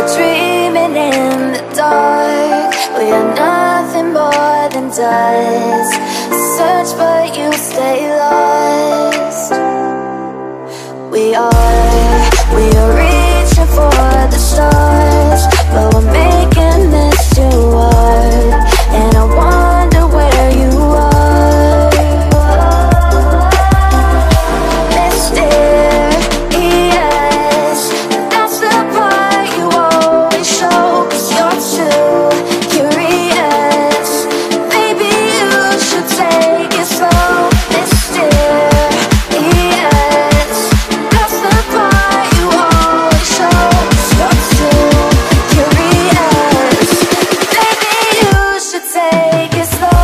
dreaming in the dark. We are nothing more than dust. Search but you stay lost. We are reaching for the stars, but we're making this too hard. And I wonder where you are. Mysterious, that's the part you always show. 'Cause you're too curious. Maybe you should take it slow. Mysterious, that's the part you always show. 'Cause you're too curious. Maybe you should take it slow.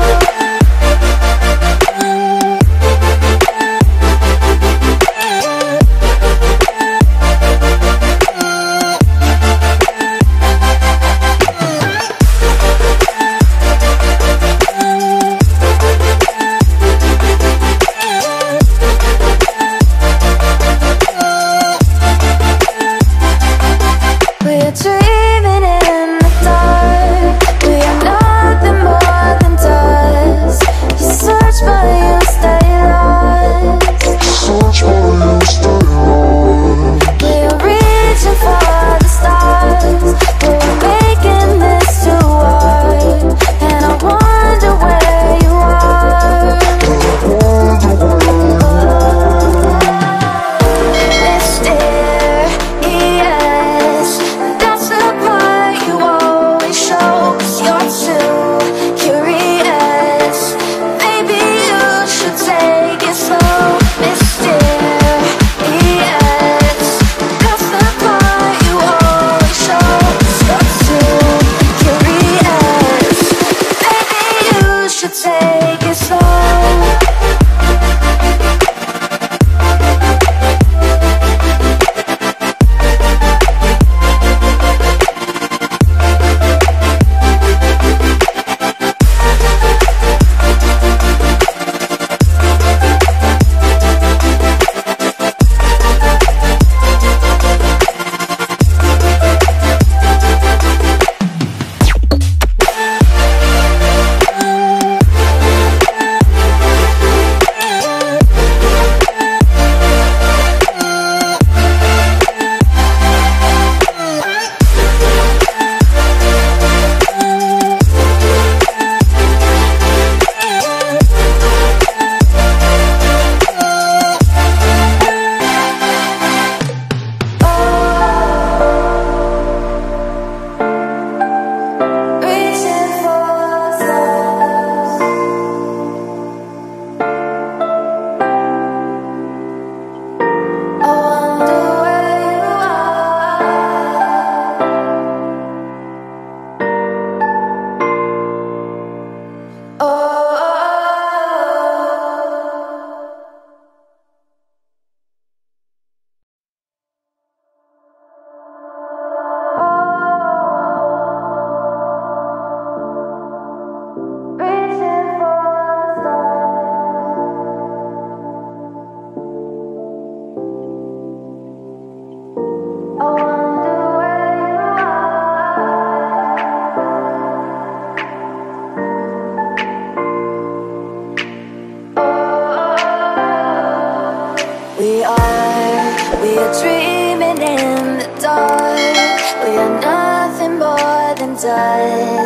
We're dreaming in the dark. We are nothing more than dust. You search but you stay lost. We are reaching for the stars, but we're making this too hard. And I wonder where you are. Mysterious, that's the part you always show. 'Cause you're too curious. Maybe you should take it slow. Mysterious, that's the part you always show. 'Cause you're too curious. Maybe you should take it slow. Reaching for the stars. I wonder where you are. Oh. Reaching for the stars. I wonder where you are. We are dreaming in the dark. We are nothing more than dust.